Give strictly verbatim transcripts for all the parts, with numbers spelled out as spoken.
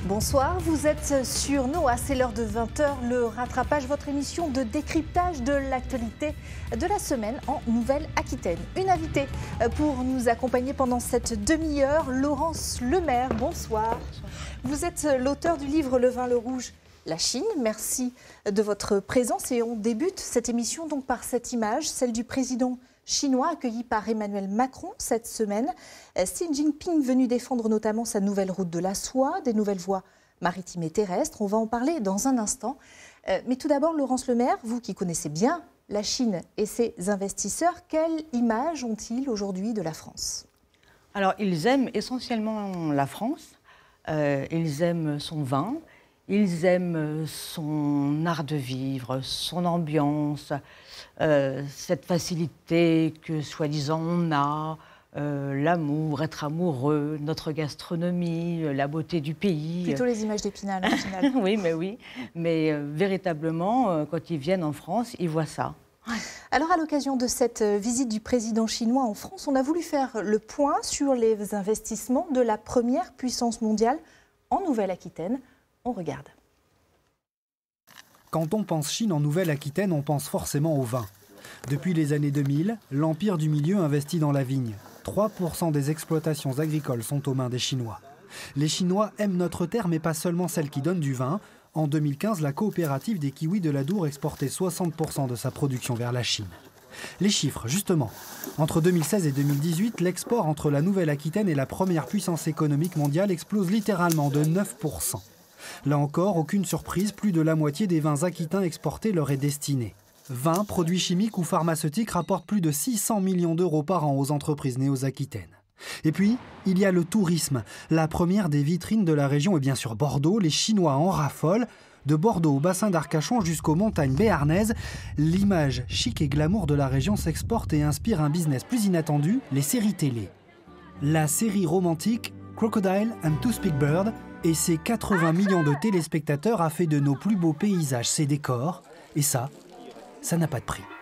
Bonsoir, vous êtes sur Noah, c'est l'heure de vingt heures, le rattrapage, votre émission de décryptage de l'actualité de la semaine en Nouvelle-Aquitaine. Une invitée pour nous accompagner pendant cette demi-heure, Laurence Lemaire, bonsoir. bonsoir. Vous êtes l'auteur du livre Le vin, le rouge, la Chine. Merci de votre présence et on débute cette émission donc par cette image, celle du président chinois accueilli par Emmanuel Macron cette semaine. Xi Jinping venu défendre notamment sa nouvelle route de la soie, des nouvelles voies maritimes et terrestres. On va en parler dans un instant. Mais tout d'abord, Laurence Lemaire, vous qui connaissez bien la Chine et ses investisseurs, quelle image ont-ils aujourd'hui de la France? Alors, ils aiment essentiellement la France. Euh, ils aiment son vin. Ils aiment son art de vivre, son ambiance, euh, cette facilité que, soi-disant, on a, euh, l'amour, être amoureux, notre gastronomie, la beauté du pays. Plutôt les images d'Épinal, au final. Oui, mais oui. Mais euh, véritablement, euh, quand ils viennent en France, ils voient ça. Alors, à l'occasion de cette visite du président chinois en France, on a voulu faire le point sur les investissements de la première puissance mondiale en Nouvelle-Aquitaine. On regarde. Quand on pense Chine en Nouvelle-Aquitaine, on pense forcément au vin. Depuis les années deux mille, l'Empire du Milieu investit dans la vigne. trois pour cent des exploitations agricoles sont aux mains des Chinois. Les Chinois aiment notre terre, mais pas seulement celle qui donne du vin. En deux mille quinze, la coopérative des kiwis de l'Adour exportait soixante pour cent de sa production vers la Chine. Les chiffres, justement. Entre deux mille seize et deux mille dix-huit, l'export entre la Nouvelle-Aquitaine et la première puissance économique mondiale explose littéralement de neuf pour cent. Là encore, aucune surprise, plus de la moitié des vins aquitains exportés leur est destinée. Vins, produits chimiques ou pharmaceutiques rapportent plus de six cents millions d'euros par an aux entreprises néo-aquitaines. Et puis, il y a le tourisme. La première des vitrines de la région est bien sûr Bordeaux. Les Chinois en raffolent. De Bordeaux au bassin d'Arcachon jusqu'aux montagnes béarnaises, l'image chic et glamour de la région s'exporte et inspire un business plus inattendu, les séries télé. La série romantique Crocodile and Two Speak Bird et ses quatre-vingts millions de téléspectateurs a fait de nos plus beaux paysages ses décors. Et ça, ça n'a pas de prix.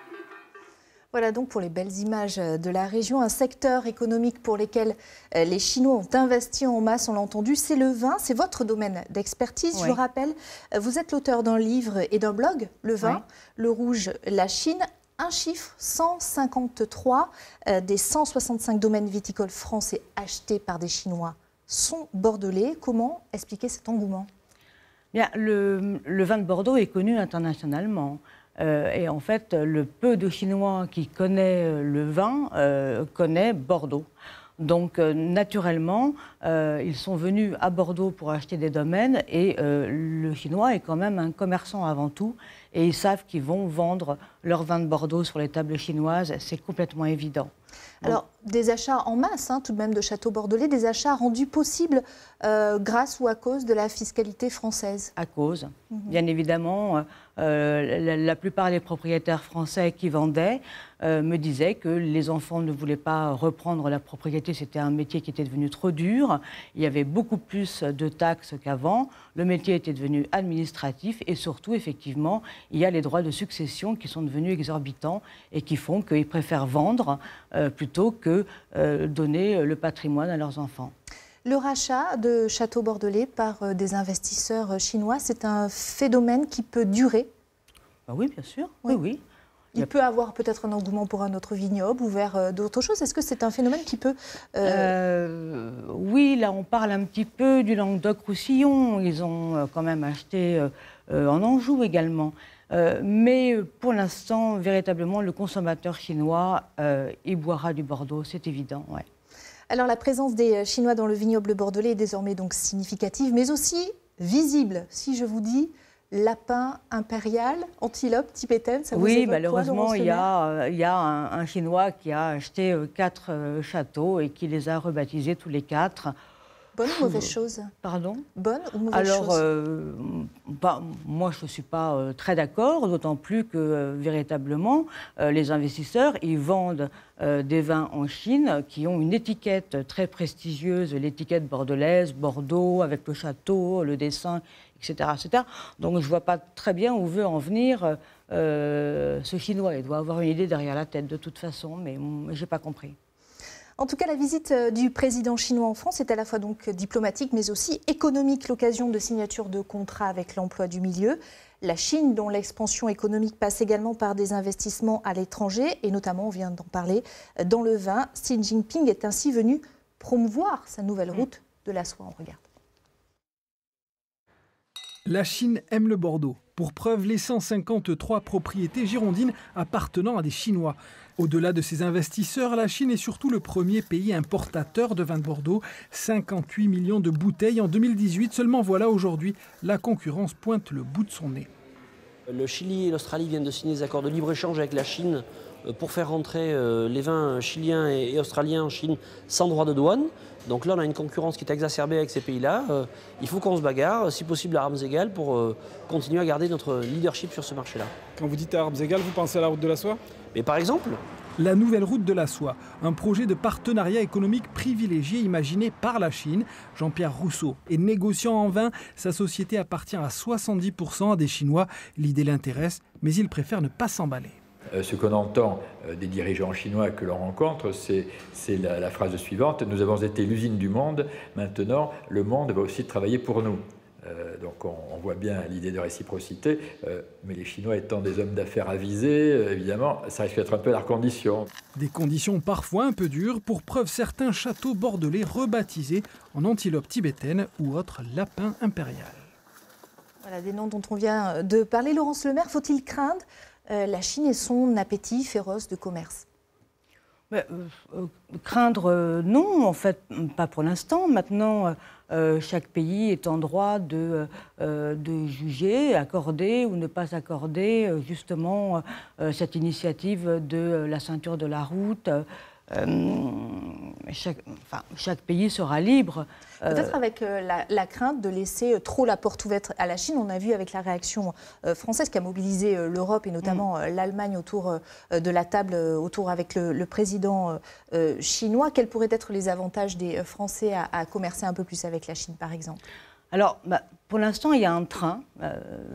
Voilà donc pour les belles images de la région, un secteur économique pour lequel les Chinois ont investi en masse, on l'a entendu, c'est le vin, c'est votre domaine d'expertise. Oui. Je le rappelle, vous êtes l'auteur d'un livre et d'un blog, Le vin, oui. le rouge, la Chine. Un chiffre, cent cinquante-trois euh, des cent soixante-cinq domaines viticoles français achetés par des Chinois sont bordelais. Comment expliquer cet engouement? Bien, le, le vin de Bordeaux est connu internationalement. Euh, et en fait, le peu de Chinois qui connaît le vin euh, connaît Bordeaux. Donc, euh, naturellement, euh, ils sont venus à Bordeaux pour acheter des domaines et euh, le Chinois est quand même un commerçant avant tout et ils savent qu'ils vont vendre leur vin de Bordeaux sur les tables chinoises, c'est complètement évident. Alors, bon. Des achats en masse, hein, tout de même, de châteaux bordelais, des achats rendus possibles euh, grâce ou à cause de la fiscalité française? À cause, mmh. bien évidemment. Euh, la, la plupart des propriétaires français qui vendaient euh, me disaient que les enfants ne voulaient pas reprendre la propriété, c'était un métier qui était devenu trop dur, il y avait beaucoup plus de taxes qu'avant, le métier était devenu administratif et surtout, effectivement, il y a les droits de succession qui sont devenus exorbitants et qui font qu'ils préfèrent vendre euh, plutôt que euh, donner le patrimoine à leurs enfants. Le rachat de châteaux bordelais par des investisseurs chinois, c'est un phénomène qui peut durer? Ben oui, bien sûr. Oui, oui. Il, Il a... peut avoir peut-être un engouement pour un autre vignoble ou vers d'autres choses. Est-ce que c'est un phénomène qui peut... Euh... Euh, oui, là, on parle un petit peu du Languedoc-Roussillon. Ils ont quand même acheté euh, en Anjou également. Euh, mais pour l'instant, véritablement, le consommateur chinois, euh, il boira du Bordeaux, c'est évident, ouais. Alors la présence des Chinois dans le vignoble bordelais est désormais donc significative, mais aussi visible. Si je vous dis lapin impérial, antilope tibétaine, ça vous oui, évoque malheureusement, quoi, il y a, euh, il y a un, un Chinois qui a acheté euh, quatre euh, châteaux et qui les a rebaptisés tous les quatre. Bonne ou mauvaise chose? Pardon? Bonne ou mauvaise Alors, chose? euh, bah, moi, je ne suis pas euh, très d'accord, d'autant plus que, euh, véritablement, euh, les investisseurs, ils vendent euh, des vins en Chine qui ont une étiquette très prestigieuse, l'étiquette bordelaise, Bordeaux, avec le château, le dessin, et cetera, et cetera. Donc, je ne vois pas très bien où veut en venir euh, ce Chinois. Il doit avoir une idée derrière la tête, de toute façon, mais je n'ai pas compris. En tout cas, la visite du président chinois en France est à la fois donc diplomatique mais aussi économique, l'occasion de signature de contrats avec l'emploi du milieu. La Chine, dont l'expansion économique passe également par des investissements à l'étranger, et notamment, on vient d'en parler, dans le vin. Xi Jinping est ainsi venu promouvoir sa nouvelle route de la soie. On regarde. La Chine aime le Bordeaux. Pour preuve, les cent cinquante-trois propriétés girondines appartenant à des Chinois. Au-delà de ces investisseurs, la Chine est surtout le premier pays importateur de vin de Bordeaux. cinquante-huit millions de bouteilles en deux mille dix-huit. Seulement voilà, aujourd'hui, la concurrence pointe le bout de son nez. Le Chili et l'Australie viennent de signer des accords de libre-échange avec la Chine pour faire rentrer les vins chiliens et australiens en Chine sans droit de douane. Donc là, on a une concurrence qui est exacerbée avec ces pays-là. Il faut qu'on se bagarre, si possible à armes égales, pour continuer à garder notre leadership sur ce marché-là. Quand vous dites à armes égales, vous pensez à la route de la soie ? Mais par exemple ? La nouvelle route de la soie, un projet de partenariat économique privilégié imaginé par la Chine. Jean-Pierre Rousseau est négociant en vin. Sa société appartient à soixante-dix pour cent à des Chinois. L'idée l'intéresse, mais il préfère ne pas s'emballer. Ce qu'on entend des dirigeants chinois que l'on rencontre, c'est la, la phrase suivante: nous avons été l'usine du monde, maintenant le monde va aussi travailler pour nous. Euh, donc on, on voit bien l'idée de réciprocité, euh, mais les Chinois étant des hommes d'affaires avisés, euh, évidemment, ça risque d'être un peu leurs conditions. Des conditions parfois un peu dures, pour preuve certains châteaux bordelais rebaptisés en antilope tibétaine ou autre lapin impérial. Voilà des noms dont on vient de parler. Laurence Lemaire, faut-il craindre euh, la Chine et son appétit féroce de commerce ? Mais, euh, craindre, euh, non, en fait, pas pour l'instant. Maintenant, euh, chaque pays est en droit de, euh, de juger, accorder ou ne pas accorder euh, justement euh, cette initiative de la ceinture de la route. Euh, chaque, enfin, chaque pays sera libre. Peut-être avec euh, la, la crainte de laisser trop la porte ouverte à la Chine. On a vu avec la réaction euh, française qui a mobilisé euh, l'Europe et notamment euh, l'Allemagne autour euh, de la table, euh, autour avec le, le président euh, chinois. Quels pourraient être les avantages des Français à, à commercer un peu plus avec la Chine, par exemple ? Alors, bah, pour l'instant, il y a un train, euh,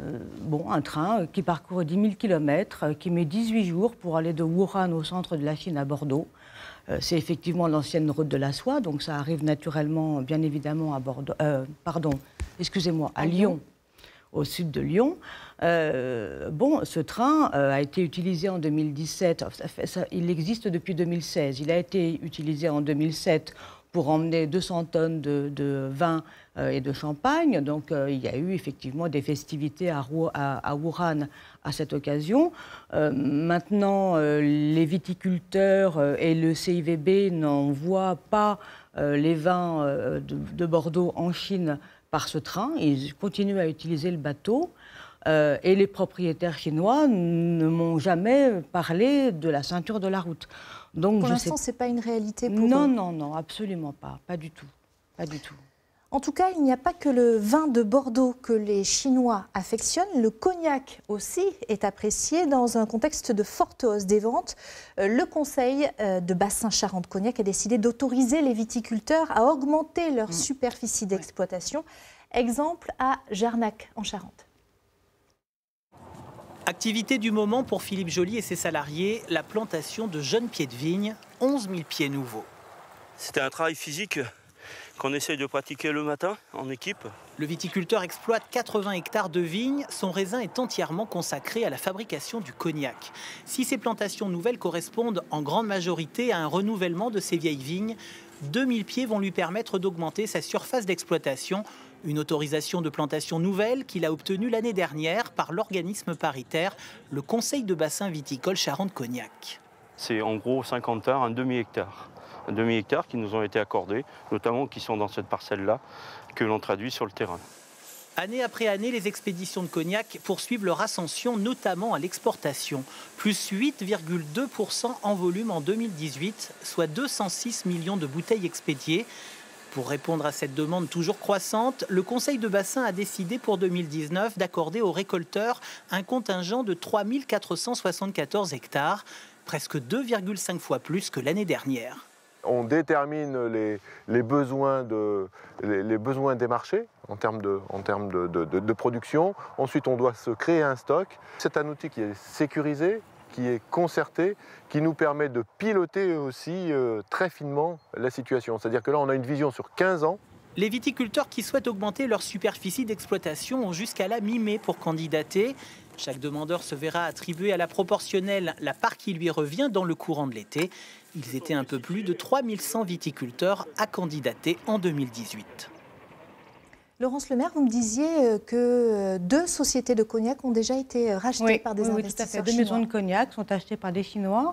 bon, un train qui parcourt dix mille kilomètres, euh, qui met dix-huit jours pour aller de Wuhan au centre de la Chine à Bordeaux. Euh, c'est effectivement l'ancienne route de la soie, donc ça arrive naturellement, bien évidemment, à Bordeaux. Euh, pardon, excusez-moi, à, à Lyon. Lyon, au sud de Lyon. Euh, bon, ce train euh, a été utilisé en deux mille dix-sept. Ça fait, ça, il existe depuis deux mille seize. Il a été utilisé en deux mille sept pour emmener deux cents tonnes de, de vin euh, et de champagne. Donc euh, il y a eu effectivement des festivités à, à, à Wuhan à cette occasion. Euh, maintenant, euh, les viticulteurs euh, et le C I V B n'envoient pas euh, les vins euh, de, de Bordeaux en Chine par ce train. Ils continuent à utiliser le bateau. Euh, et les propriétaires chinois ne m'ont jamais parlé de la ceinture de la route. Donc, pour je l'instant, sais... ce n'est pas une réalité pour Non, eux. non, non, absolument pas. Pas du tout. Pas du tout. En tout cas, il n'y a pas que le vin de Bordeaux que les Chinois affectionnent. Le cognac aussi est apprécié dans un contexte de forte hausse des ventes. Le Conseil de bassin Charente-Cognac a décidé d'autoriser les viticulteurs à augmenter leur mmh. superficie d'exploitation. Exemple à Jarnac, en Charente. Activité du moment pour Philippe Joly et ses salariés, la plantation de jeunes pieds de vigne, onze mille pieds nouveaux. C'était un travail physique qu'on essaye de pratiquer le matin en équipe. Le viticulteur exploite quatre-vingts hectares de vignes. Son raisin est entièrement consacré à la fabrication du cognac. Si ces plantations nouvelles correspondent en grande majorité à un renouvellement de ces vieilles vignes, deux mille pieds vont lui permettre d'augmenter sa surface d'exploitation. Une autorisation de plantation nouvelle qu'il a obtenue l'année dernière par l'organisme paritaire, le Conseil de bassin viticole Charente-Cognac. C'est en gros cinquante hectares, un demi-hectare. Un demi-hectare qui nous ont été accordés, notamment qui sont dans cette parcelle-là, que l'on traduit sur le terrain. Année après année, les expéditions de cognac poursuivent leur ascension, notamment à l'exportation. Plus huit virgule deux pour cent en volume en deux mille dix-huit, soit deux cent six millions de bouteilles expédiées. Pour répondre à cette demande toujours croissante, le Conseil de bassin a décidé pour deux mille dix-neuf d'accorder aux récolteurs un contingent de trois mille quatre cent soixante-quatorze hectares, presque deux virgule cinq fois plus que l'année dernière. On détermine les, les, besoins de, les, les besoins des marchés en termes, de, en termes de, de, de, de production. Ensuite, on doit se créer un stock. C'est un outil qui est sécurisé, qui est concerté, qui nous permet de piloter aussi euh, très finement la situation. C'est-à-dire que là, on a une vision sur quinze ans. Les viticulteurs qui souhaitent augmenter leur superficie d'exploitation ont jusqu'à la mi-mai pour candidater. Chaque demandeur se verra attribuer à la proportionnelle la part qui lui revient dans le courant de l'été. Ils étaient un peu plus de trois mille cent viticulteurs à candidater en deux mille dix-huit. Laurence Lemaire, vous me disiez que deux sociétés de cognac ont déjà été rachetées oui, par des oui, investisseurs oui, tout à fait. chinois. Deux maisons de cognac sont achetées par des Chinois.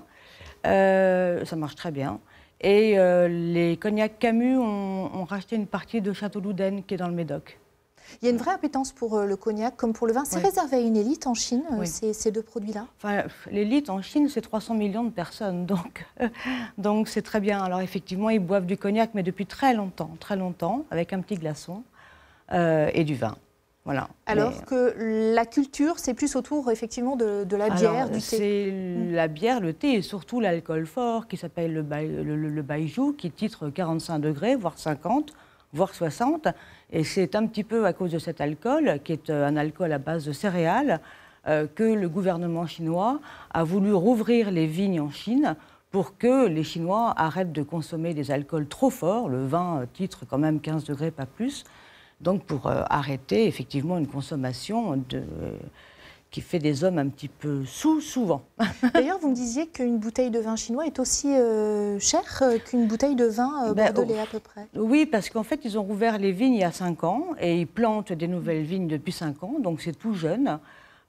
Euh, ça marche très bien. Et euh, les cognacs Camus ont, ont racheté une partie de Château Louden qui est dans le Médoc. Il y a une vraie appétence pour le cognac comme pour le vin. C'est oui. réservé à une élite en Chine, oui. ces, ces deux produits-là? Enfin, l'élite en Chine, c'est trois cents millions de personnes. Donc, euh, donc c'est très bien. Alors effectivement, ils boivent du cognac, mais depuis très longtemps, très longtemps, avec un petit glaçon euh, et du vin. Voilà. Alors mais, que la culture, c'est plus autour effectivement de, de la bière, alors, du thé. C'est mmh. la bière, le thé et surtout l'alcool fort qui s'appelle le, le, le, le baijiu, qui titre quarante-cinq degrés, voire cinquante, voire soixante. Et c'est un petit peu à cause de cet alcool, qui est un alcool à base de céréales, euh, que le gouvernement chinois a voulu rouvrir les vignes en Chine pour que les Chinois arrêtent de consommer des alcools trop forts. Le vin titre quand même quinze degrés, pas plus. Donc pour euh, arrêter effectivement une consommation de, euh, qui fait des hommes un petit peu sous souvent. D'ailleurs, vous me disiez qu'une bouteille de vin chinois est aussi euh, chère qu'une bouteille de vin euh, ben, bordelais oh, à peu près. Oui, parce qu'en fait, ils ont rouvert les vignes il y a cinq ans et ils plantent des nouvelles vignes depuis cinq ans, donc c'est tout jeune.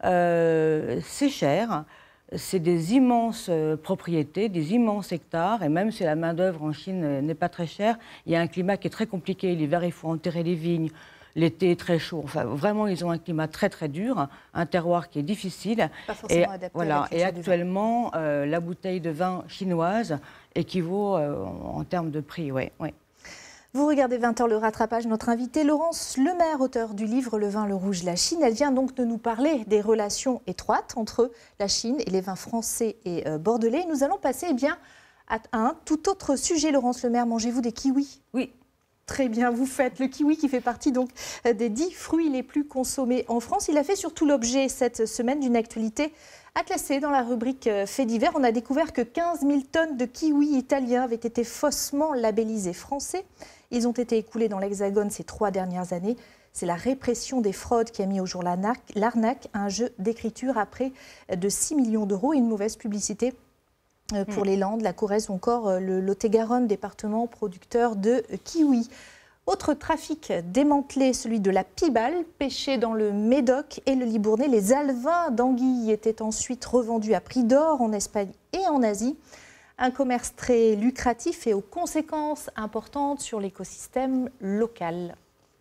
Euh, c'est cher. C'est des immenses euh, propriétés, des immenses hectares, et même si la main-d'œuvre en Chine euh, n'est pas très chère, il y a un climat qui est très compliqué. L'hiver, il faut enterrer les vignes, l'été est très chaud. Enfin, vraiment, ils ont un climat très très dur, un terroir qui est difficile. Pas forcément et adapté voilà. à la Et actuellement, euh, la bouteille de vin chinoise équivaut euh, en, en termes de prix, oui. Ouais. Vous regardez vingt heures le rattrapage. Notre invitée, Laurence Lemaire, auteure du livre Le vin, le rouge, la Chine. Elle vient donc de nous parler des relations étroites entre la Chine et les vins français et euh, bordelais. Nous allons passer eh bien, à un tout autre sujet. Laurence Lemaire, mangez-vous des kiwis? Oui. Très bien, vous faites. Le kiwi qui fait partie donc des dix fruits les plus consommés en France. Il a fait surtout l'objet cette semaine d'une actualité à classer dans la rubrique Faits divers. On a découvert que quinze mille tonnes de kiwis italiens avaient été faussement labellisés français. Ils ont été écoulés dans l'Hexagone ces trois dernières années. C'est la répression des fraudes qui a mis au jour l'arnaque, un jeu d'écriture à près de six millions d'euros et une mauvaise publicité pour les Landes, la Corrèze ou encore le Lot-et-Garonne, département producteur de kiwis. Autre trafic démantelé, celui de la pibale, pêchée dans le Médoc et le Libournais. Les alevins d'anguilles étaient ensuite revendus à prix d'or en Espagne et en Asie. Un commerce très lucratif et aux conséquences importantes sur l'écosystème local.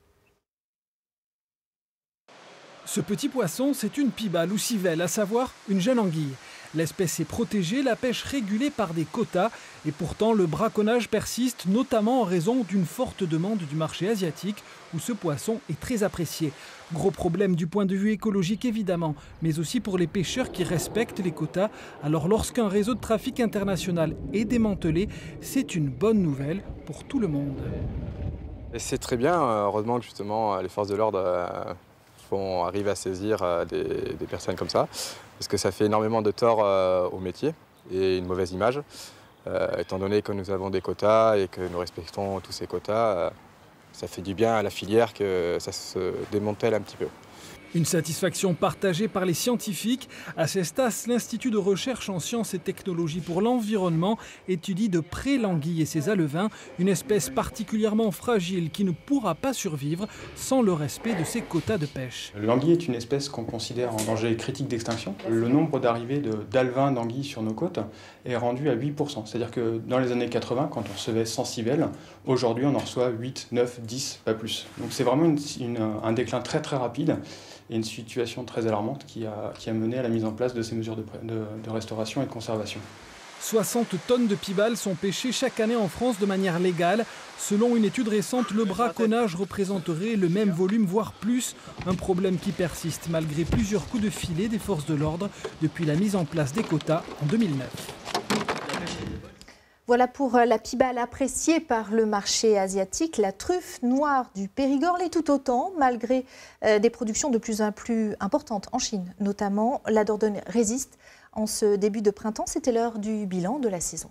Ce petit poisson, c'est une pibale ou civelle, à savoir une jeune anguille. L'espèce est protégée, la pêche régulée par des quotas et pourtant le braconnage persiste, notamment en raison d'une forte demande du marché asiatique où ce poisson est très apprécié. Gros problème du point de vue écologique évidemment, mais aussi pour les pêcheurs qui respectent les quotas. Alors lorsqu'un réseau de trafic international est démantelé, c'est une bonne nouvelle pour tout le monde. Et c'est très bien, heureusement que justement les forces de l'ordre font arriver à saisir des, des personnes comme ça, parce que ça fait énormément de tort euh, au métier et une mauvaise image, euh, étant donné que nous avons des quotas et que nous respectons tous ces quotas, euh, ça fait du bien à la filière que ça se démantèle un petit peu. Une satisfaction partagée par les scientifiques. À Cestas, l'Institut de recherche en sciences et technologies pour l'environnement étudie de près l'anguille et ses alevins, une espèce particulièrement fragile qui ne pourra pas survivre sans le respect de ses quotas de pêche. L'anguille est une espèce qu'on considère en danger critique d'extinction. Le nombre d'arrivées d'alevins d'anguilles sur nos côtes est rendu à huit pour cent. C'est-à-dire que dans les années quatre-vingts, quand on recevait cent civelles, aujourd'hui on en reçoit huit, neuf, dix, pas plus. Donc c'est vraiment une, une, un déclin très très rapide. Et une situation très alarmante qui a, qui a mené à la mise en place de ces mesures de, de, de restauration et de conservation. soixante tonnes de pibales sont pêchées chaque année en France de manière légale. Selon une étude récente, le braconnage représenterait le même volume, voire plus. Un problème qui persiste malgré plusieurs coups de filet des forces de l'ordre depuis la mise en place des quotas en deux mille neuf. Voilà pour la pibale appréciée par le marché asiatique. La truffe noire du Périgord l'est tout autant, malgré euh, des productions de plus en plus importantes en Chine. Notamment, la Dordogne résiste En ce début de printemps, c'était l'heure du bilan de la saison.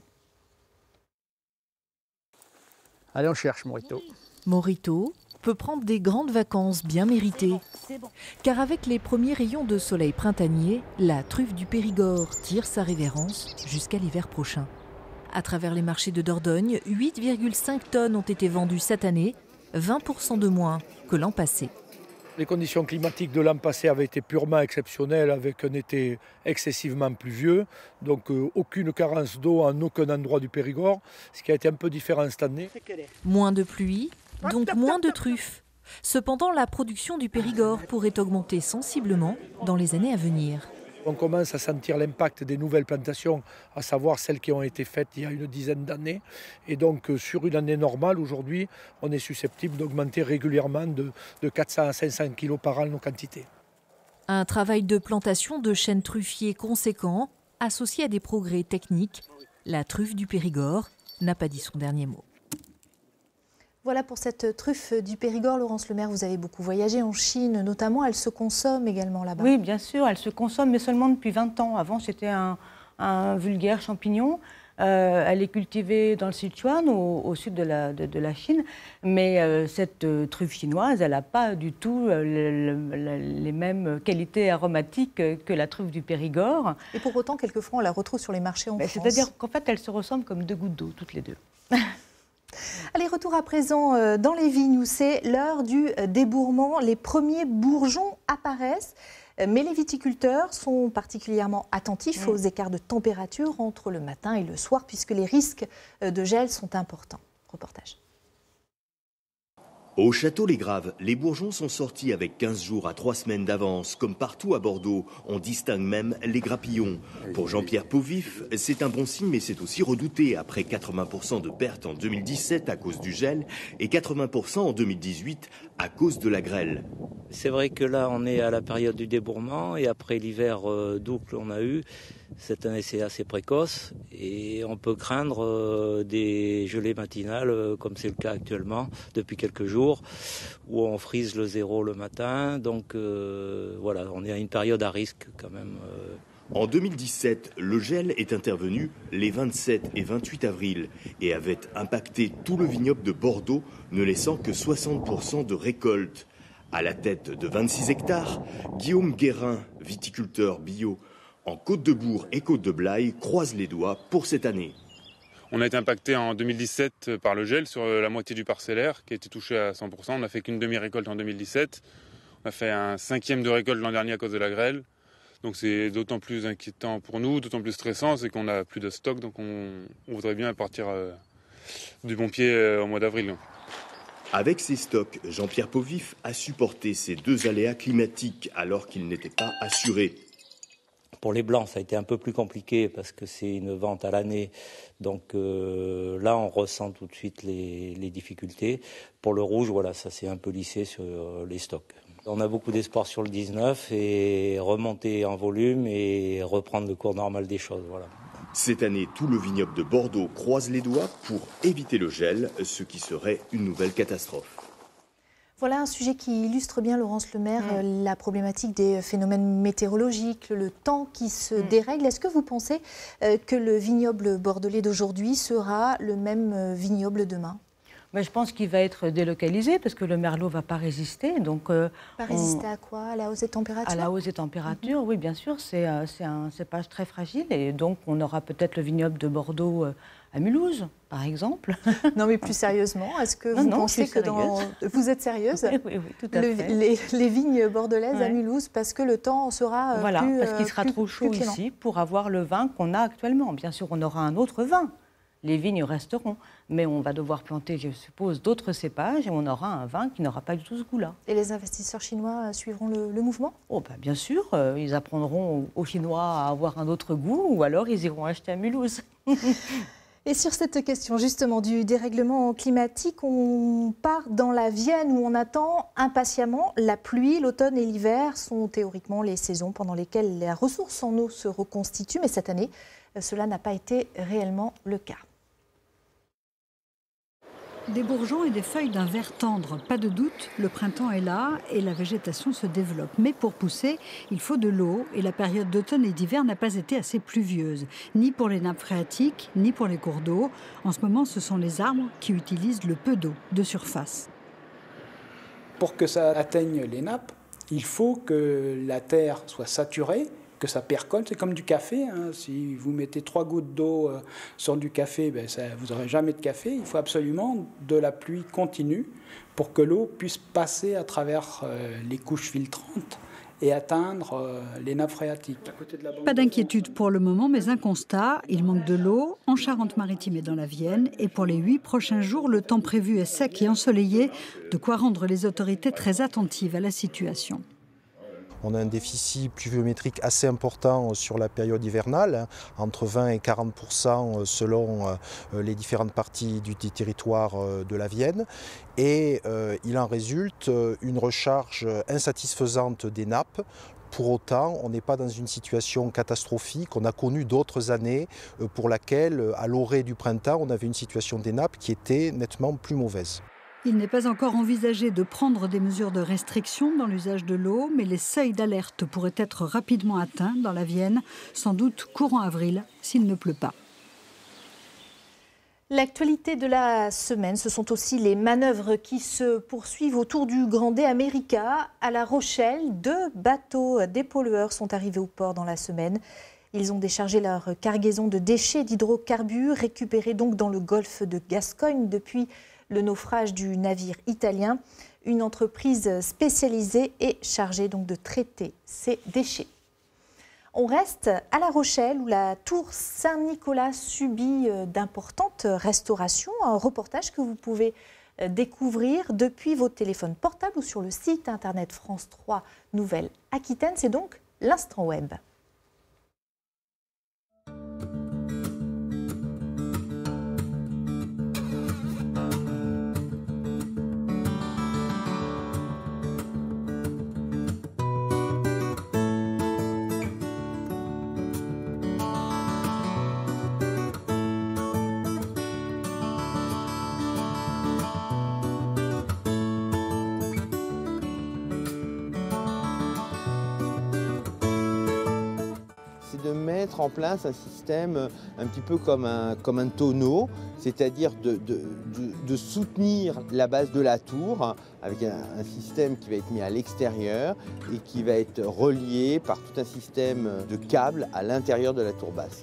Allez, on cherche Morito. Morito peut prendre des grandes vacances bien méritées. Car avec les premiers rayons de soleil printanier, la truffe du Périgord tire sa révérence jusqu'à l'hiver prochain. À travers les marchés de Dordogne, huit virgule cinq tonnes ont été vendues cette année, vingt pour cent de moins que l'an passé. Les conditions climatiques de l'an passé avaient été purement exceptionnelles avec un été excessivement pluvieux, donc euh, aucune carence d'eau en aucun endroit du Périgord, ce qui a été un peu différent cette année. Moins de pluie, donc moins de truffes. Cependant, la production du Périgord pourrait augmenter sensiblement dans les années à venir. On commence à sentir l'impact des nouvelles plantations, à savoir celles qui ont été faites il y a une dizaine d'années. Et donc sur une année normale, aujourd'hui, on est susceptible d'augmenter régulièrement de, de quatre cents à cinq cents kilos par an nos quantités. Un travail de plantation de chênes truffiers conséquent, associé à des progrès techniques. La truffe du Périgord n'a pas dit son dernier mot. Voilà pour cette truffe du Périgord. Laurence Lemaire, vous avez beaucoup voyagé en Chine, notamment. Elle se consomme également là-bas. Oui, bien sûr, elle se consomme, mais seulement depuis vingt ans. Avant, c'était un, un vulgaire champignon. Euh, elle est cultivée dans le Sichuan, au, au sud de la, de, de la Chine. Mais euh, cette euh, truffe chinoise, elle n'a pas du tout euh, le, le, les mêmes qualités aromatiques que la truffe du Périgord. Et pour autant, quelquefois, on la retrouve sur les marchés en ben, France. C'est-à-dire qu'en fait, elles se ressemblent comme deux gouttes d'eau, toutes les deux. Allez, retour à présent dans les vignes où c'est l'heure du débourrement. Les premiers bourgeons apparaissent, mais les viticulteurs sont particulièrement attentifs aux écarts de température entre le matin et le soir, puisque les risques de gel sont importants. Reportage. Au Château Les Graves, les bourgeons sont sortis avec quinze jours à trois semaines d'avance. Comme partout à Bordeaux, on distingue même les grappillons. Pour Jean-Pierre Pauvif, c'est un bon signe, mais c'est aussi redouté. Après quatre-vingts pour cent de pertes en deux mille dix-sept à cause du gel et quatre-vingts pour cent en deux mille dix-huit à cause de la grêle. C'est vrai que là, on est à la période du débourrement et après l'hiver euh, doux que l'on a eu, cette année c'est assez précoce et on peut craindre euh, des gelées matinales euh, comme c'est le cas actuellement depuis quelques jours où on frise le zéro le matin. Donc euh, voilà, on est à une période à risque quand même. Euh. En deux mille dix-sept, le gel est intervenu les vingt-sept et vingt-huit avril et avait impacté tout le vignoble de Bordeaux, ne laissant que soixante pour cent de récolte. À la tête de vingt-six hectares, Guillaume Guérin, viticulteur bio en Côte-de-Bourg et Côte-de-Blaye, croise les doigts pour cette année. On a été impacté en deux mille dix-sept par le gel sur la moitié du parcellaire qui a été touché à cent pour cent. On n'a fait qu'une demi-récolte en deux mille dix-sept. On a fait un cinquième de récolte l'an dernier à cause de la grêle. Donc c'est d'autant plus inquiétant pour nous, d'autant plus stressant, c'est qu'on n'a plus de stock. Donc on, on voudrait bien partir euh, du bon pied euh, au mois d'avril. Avec ses stocks, Jean-Pierre Pauvif a supporté ces deux aléas climatiques alors qu'il n'était pas assuré. Pour les blancs, ça a été un peu plus compliqué parce que c'est une vente à l'année. Donc euh, là, on ressent tout de suite les, les difficultés. Pour le rouge, voilà, ça s'est un peu lissé sur les stocks. On a beaucoup d'espoir sur le dix-neuf et remonter en volume et reprendre le cours normal des choses. Voilà. Cette année, tout le vignoble de Bordeaux croise les doigts pour éviter le gel, ce qui serait une nouvelle catastrophe. Voilà un sujet qui illustre bien, Laurence Lemaire, mmh. la problématique des phénomènes météorologiques, le temps qui se mmh. dérègle. Est-ce que vous pensez que le vignoble bordelais d'aujourd'hui sera le même vignoble demain ? Ben, je pense qu'il va être délocalisé parce que le merlot ne va pas résister. Donc, euh, pas résister on... à quoi ? À la hausse des températures ? À la hausse des températures, mmh. oui, bien sûr. C'est euh, un cépage très fragile. Et donc, on aura peut-être le vignoble de Bordeaux euh, à Mulhouse, par exemple. Non, mais plus sérieusement, est-ce que non, vous non, pensez que dans... Vous êtes sérieuse ? Oui, oui, oui, tout à le, fait. Les, les vignes bordelaises ouais. à Mulhouse, parce que le temps sera voilà, plus... Voilà, parce qu'il sera plus, trop chaud ici pour avoir le vin qu'on a actuellement. Bien sûr, on aura un autre vin. Les vignes resteront, mais on va devoir planter, je suppose, d'autres cépages et on aura un vin qui n'aura pas du tout ce goût-là. Et les investisseurs chinois suivront le, le mouvement ? Oh, ben, bien sûr, euh, ils apprendront aux Chinois à avoir un autre goût ou alors ils iront acheter à Mulhouse. Et sur cette question justement du dérèglement climatique, on part dans la Vienne où on attend impatiemment la pluie. L'automne et l'hiver sont théoriquement les saisons pendant lesquelles la ressource en eau se reconstitue, mais cette année, cela n'a pas été réellement le cas. Des bourgeons et des feuilles d'un vert tendre. Pas de doute, le printemps est là et la végétation se développe. Mais pour pousser, il faut de l'eau et la période d'automne et d'hiver n'a pas été assez pluvieuse. Ni pour les nappes phréatiques, ni pour les cours d'eau. En ce moment, ce sont les arbres qui utilisent le peu d'eau de surface. Pour que ça atteigne les nappes, il faut que la terre soit saturée, que ça percole. C'est comme du café, hein. Si vous mettez trois gouttes d'eau euh, sur du café, ben ça, vous n'aurez jamais de café. Il faut absolument de la pluie continue pour que l'eau puisse passer à travers euh, les couches filtrantes et atteindre euh, les nappes phréatiques. Pas d'inquiétude pour le moment, mais un constat, il manque de l'eau en Charente-Maritime et dans la Vienne. Et pour les huit prochains jours, le temps prévu est sec et ensoleillé, de quoi rendre les autorités très attentives à la situation. On a un déficit pluviométrique assez important sur la période hivernale, entre vingt et quarante pour cent selon les différentes parties du territoire de la Vienne. Et euh, il en résulte une recharge insatisfaisante des nappes. Pour autant, on n'est pas dans une situation catastrophique. On a connu d'autres années pour laquelle, à l'orée du printemps, on avait une situation des nappes qui était nettement plus mauvaise. Il n'est pas encore envisagé de prendre des mesures de restriction dans l'usage de l'eau, mais les seuils d'alerte pourraient être rapidement atteints dans la Vienne, sans doute courant avril, s'il ne pleut pas. L'actualité de la semaine, ce sont aussi les manœuvres qui se poursuivent autour du Grande America. À La Rochelle, deux bateaux dépollueurs sont arrivés au port dans la semaine. Ils ont déchargé leur cargaison de déchets d'hydrocarbures, récupérés donc dans le golfe de Gascogne depuis le naufrage du navire italien. Une entreprise spécialisée est chargée donc de traiter ces déchets. On reste à La Rochelle où la tour Saint-Nicolas subit d'importantes restaurations. Un reportage que vous pouvez découvrir depuis vos téléphones portables ou sur le site internet France trois Nouvelle-Aquitaine. C'est donc l'instant web. De mettre en place un système un petit peu comme un, comme un tonneau, c'est-à-dire de, de, de, de soutenir la base de la tour avec un, un système qui va être mis à l'extérieur et qui va être relié par tout un système de câbles à l'intérieur de la tour basse.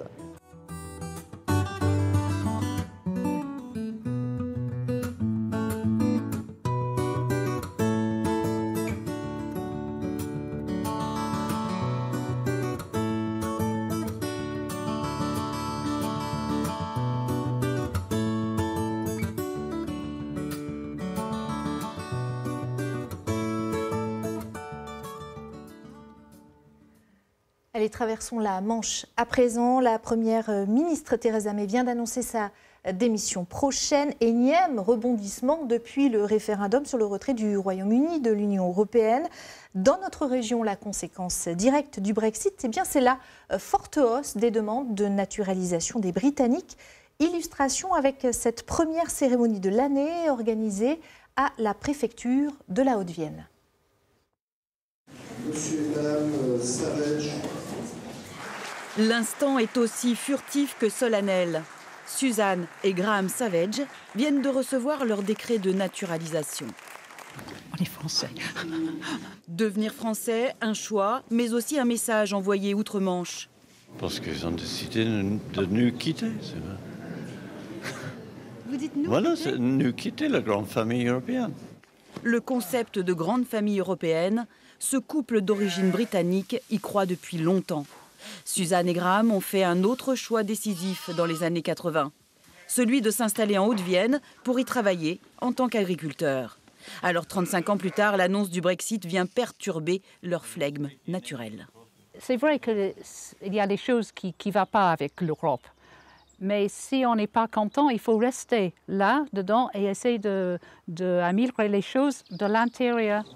Allez, traversons la Manche à présent. La première ministre Theresa May vient d'annoncer sa démission prochaine. Énième rebondissement depuis le référendum sur le retrait du Royaume-Uni de l'Union européenne. Dans notre région, la conséquence directe du Brexit, eh bien, c'est la forte hausse des demandes de naturalisation des Britanniques. Illustration avec cette première cérémonie de l'année organisée à la préfecture de la Haute-Vienne. Monsieur et Madame Savage. L'instant est aussi furtif que solennel. Suzanne et Graham Savage viennent de recevoir leur décret de naturalisation. On est français. Devenir français, un choix, mais aussi un message envoyé outre-Manche. Parce qu'ils ont décidé de nous quitter, c'est vrai. Vous dites nous Voilà, c'est nous quitter, la grande famille européenne. Le concept de grande famille européenne, ce couple d'origine britannique y croit depuis longtemps. Suzanne et Graham ont fait un autre choix décisif dans les années quatre-vingt, celui de s'installer en Haute-Vienne pour y travailler en tant qu'agriculteurs. Alors trente-cinq ans plus tard, l'annonce du Brexit vient perturber leur flegme naturel. C'est vrai qu'il y a des choses qui ne vont pas avec l'Europe. Mais si on n'est pas content, il faut rester là, dedans, et essayer d'améliorer de, de les choses de l'intérieur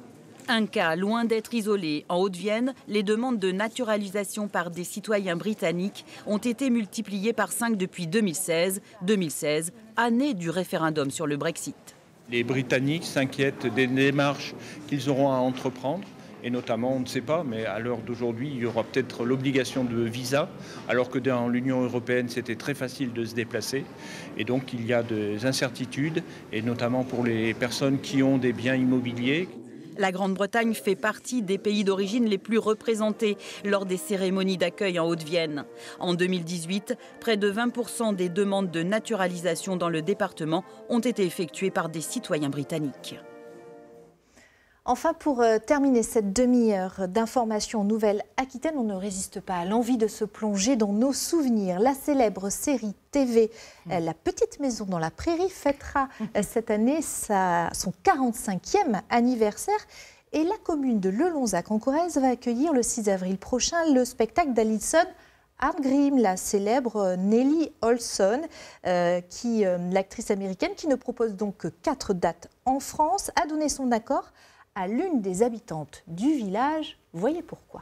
Un cas loin d'être isolé. En Haute-Vienne, les demandes de naturalisation par des citoyens britanniques ont été multipliées par cinq depuis deux mille seize. deux mille seize, année du référendum sur le Brexit. Les Britanniques s'inquiètent des démarches qu'ils auront à entreprendre. Et notamment, on ne sait pas, mais à l'heure d'aujourd'hui, il y aura peut-être l'obligation de visa, alors que dans l'Union européenne, c'était très facile de se déplacer. Et donc, il y a des incertitudes, et notamment pour les personnes qui ont des biens immobiliers. La Grande-Bretagne fait partie des pays d'origine les plus représentés lors des cérémonies d'accueil en Haute-Vienne. En deux mille dix-huit, près de vingt pour cent des demandes de naturalisation dans le département ont été effectuées par des citoyens britanniques. Enfin, pour terminer cette demi-heure d'information Nouvelle-Aquitaine, on ne résiste pas à l'envie de se plonger dans nos souvenirs. La célèbre série T V La Petite Maison dans la Prairie fêtera cette année sa, son quarante-cinquième anniversaire. Et la commune de Lelonzac en Corrèze va accueillir le six avril prochain le spectacle d'Alison Arngrim, la célèbre Nellie Olson, euh, qui, euh, l'actrice américaine, qui ne propose donc que quatre dates en France, a donné son accord à l'une des habitantes du village. Voyez pourquoi.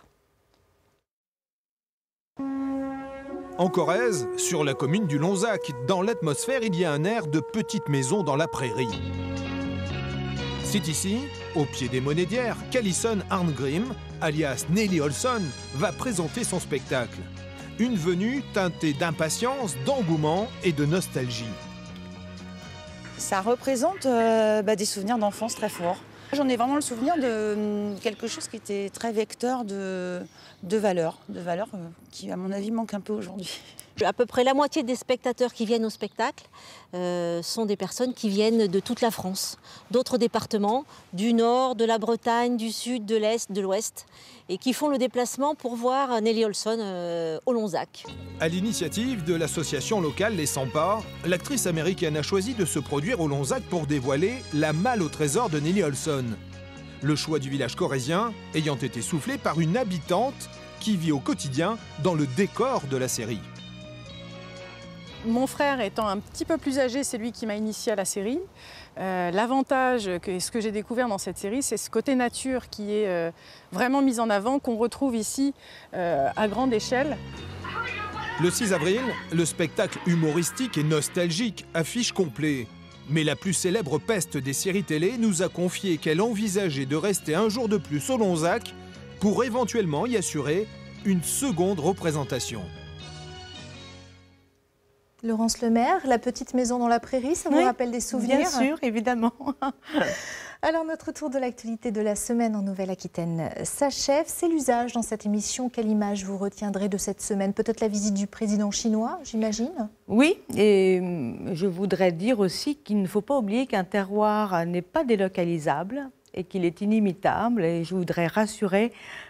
En Corrèze, sur la commune du Lonzac, dans l'atmosphère, il y a un air de petite maison dans la prairie. C'est ici, au pied des Monédières, qu'Alison Arngrim, alias Nellie Olson, va présenter son spectacle. Une venue teintée d'impatience, d'engouement et de nostalgie. Ça représente euh, bah, des souvenirs d'enfance très forts. J'en ai vraiment le souvenir de quelque chose qui était très vecteur de, de valeurs, de valeurs qui, à mon avis, manquent un peu aujourd'hui. À peu près la moitié des spectateurs qui viennent au spectacle euh, sont des personnes qui viennent de toute la France, d'autres départements, du nord, de la Bretagne, du sud, de l'est, de l'ouest, et qui font le déplacement pour voir Nellie Olson euh, au Lonzac. À l'initiative de l'association locale Les Cent Pas, l'actrice américaine a choisi de se produire au Lonzac pour dévoiler la malle au trésor de Nellie Olson. Le choix du village corrézien ayant été soufflé par une habitante qui vit au quotidien dans le décor de la série. Mon frère étant un petit peu plus âgé, c'est lui qui m'a initié à la série. Euh, L'avantage, que ce que j'ai découvert dans cette série, c'est ce côté nature qui est euh, vraiment mis en avant, qu'on retrouve ici euh, à grande échelle. Le six avril, le spectacle humoristique et nostalgique affiche complet. Mais la plus célèbre peste des séries télé nous a confié qu'elle envisageait de rester un jour de plus au Lonzac pour éventuellement y assurer une seconde représentation. Laurence Lemaire, La Petite Maison dans la Prairie, ça vous oui, rappelle des souvenirs? Bien sûr, évidemment. Alors, notre tour de l'actualité de la semaine en Nouvelle-Aquitaine s'achève. C'est l'usage dans cette émission. Quelle image vous retiendrez de cette semaine? Peut-être la visite du président chinois, j'imagine? Oui, et je voudrais dire aussi qu'il ne faut pas oublier qu'un terroir n'est pas délocalisable et qu'il est inimitable. Et je voudrais rassurer,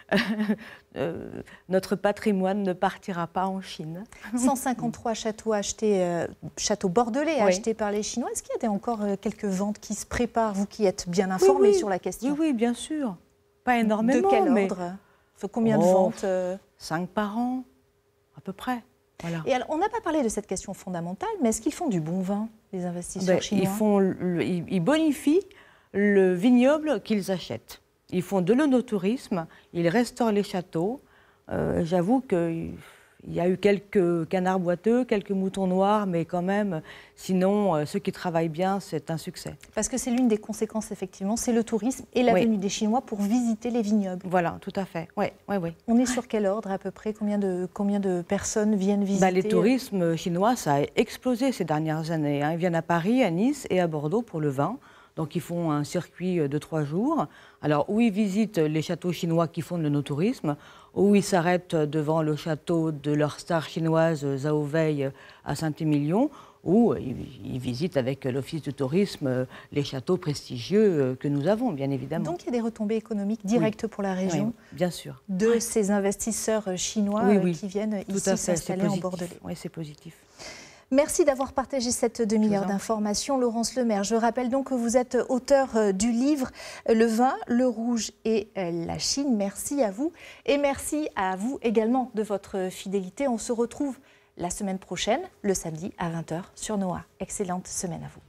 euh, notre patrimoine ne partira pas en Chine. cent cinquante-trois châteaux achetés, euh, châteaux bordelais oui. achetés par les Chinois. Est-ce qu'il y a encore euh, quelques ventes qui se préparent, vous qui êtes bien informés oui, oui. sur la question? Oui, oui, bien sûr. Pas énormément. De quel mais... ordre? Faut combien oh, de ventes euh... Cinq par an, à peu près. Voilà. Et alors, on n'a pas parlé de cette question fondamentale, mais est-ce qu'ils font du bon vin, les investisseurs ben, chinois? ils, font le, ils, ils bonifient le vignoble qu'ils achètent. Ils font de l'œnotourisme, ils restaurent les châteaux. Euh, J'avoue qu'il y a eu quelques canards boiteux, quelques moutons noirs, mais quand même, sinon, euh, ceux qui travaillent bien, c'est un succès. Parce que c'est l'une des conséquences, effectivement, c'est le tourisme et la oui. venue des Chinois pour visiter les vignobles. Voilà, tout à fait. Ouais, ouais, ouais. On est sur quel ordre à peu près? Combien de, combien de personnes viennent visiter? Bah, les tourismes chinois, ça a explosé ces dernières années. Hein. Ils viennent à Paris, à Nice et à Bordeaux pour le vin. Donc, ils font un circuit de trois jours. Alors, où ils visitent les châteaux chinois qui font de l'œnotourisme, où ils s'arrêtent devant le château de leur star chinoise Zhao Wei à Saint-Émilion, où ils visitent avec l'Office du tourisme les châteaux prestigieux que nous avons, bien évidemment. Donc, il y a des retombées économiques directes oui. pour la région, oui, bien sûr. de oui. ces investisseurs chinois oui, oui. qui viennent Tout ici s'installer en Bordelais. Oui, c'est positif. Merci d'avoir partagé cette demi-heure d'information. Laurence Lemaire, je rappelle donc que vous êtes auteur du livre Le vin, le rouge et la Chine. Merci à vous et merci à vous également de votre fidélité. On se retrouve la semaine prochaine, le samedi à vingt heures sur Noah. Excellente semaine à vous.